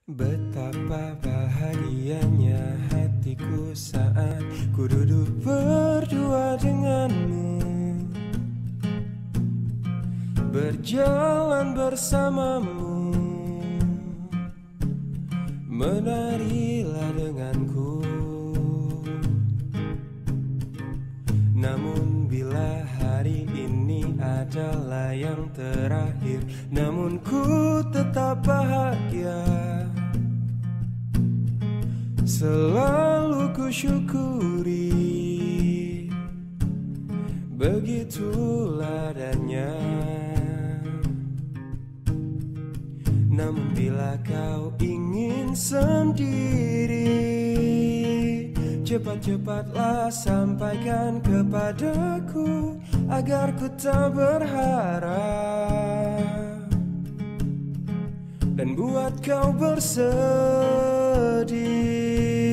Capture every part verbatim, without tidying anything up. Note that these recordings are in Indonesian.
Betapa bahagianya hatiku saat ku duduk berdua denganmu, berjalan bersamamu, menarilah denganku. Namun bila hari ini adalah yang terakhir, namun ku tetap bahagia. Selalu ku syukuri, begitulah adanya. Namun bila kau ingin sendiri, cepat-cepatlah sampaikan kepadaku, agar ku tak berharap dan buat kau bersedih.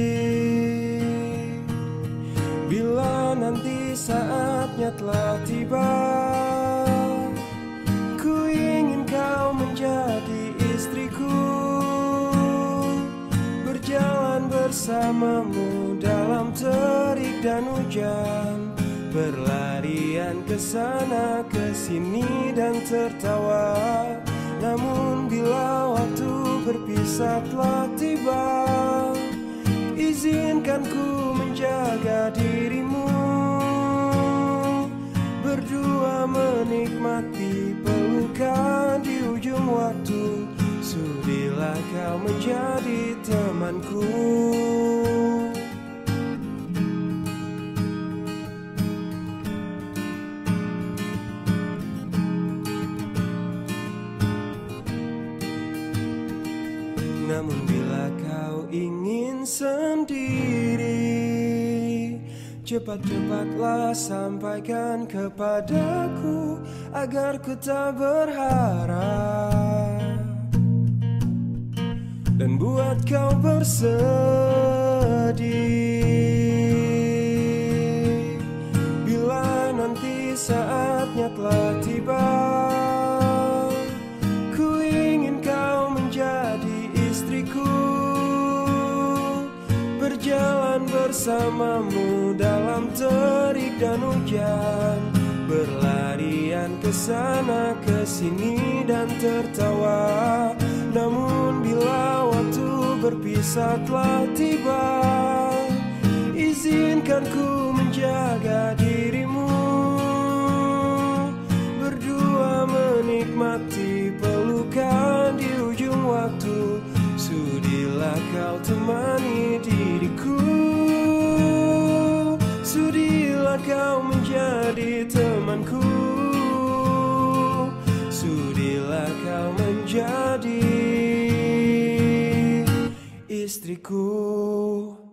Bila nanti saatnya telah tiba, ku ingin kau menjadi istriku, berjalan bersamamu dalam terik dan hujan, berlarian ke sana ke sini dan tertawa. Namun bila waktu berpisah telah tiba, izinkan ku menjaga dirimu, berdua menikmati pelukan di ujung waktu. Sudilah kau menjadi temanku. Namun bila kau ingin sendiri, cepat-cepatlah sampaikan kepadaku, agar ku tak berharap dan buat kau bersedih. Bila nanti saatnya telah tiba, ku ingin kau menjadi istriku, berjalan bersamamu dalam terik dan hujan, berlarian ke sana ke sini dan tertawa. Namun bila waktu berpisah telah tiba, izinkan ku menjaga dirimu, berdua menikmati pelukan di ujung waktu. Sudilah kau temani diriku, sudilah kau menjadi temanku, sudilah kau menjadi istriku.